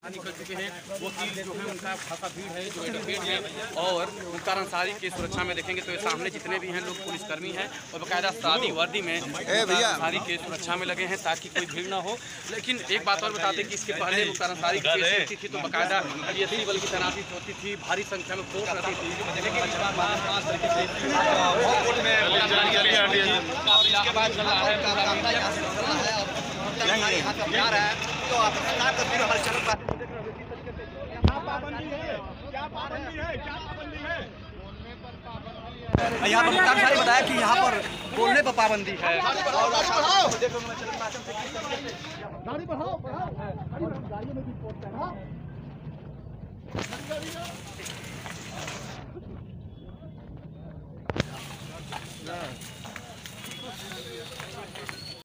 निकल चुके हैं वो तीर जो है उनका खासा भीड़ है जो एडवोकेट है और मुख्तार अंसारी की सुरक्षा में देखेंगे तो ये सामने जितने भी हैं लोग पुलिसकर्मी हैं और बाकायदा सादी वर्दी में अंसारी के सुरक्षा में लगे हैं ताकि कोई भीड़ ना हो। लेकिन एक बात और बता दें कि इसके पहले मुख्तार अंसारी की केस होती थी तो बाकायदा पीएससी बल की तैनाती होती थी, भारी संख्या में फोर्स रहती थी। यहाँ पर मुख्तार अंसारी बताया कि यहाँ पर बोलने पर पाबंदी है। गाड़ी बढ़ाओ बढ़ाओ, गाड़ी में भी है।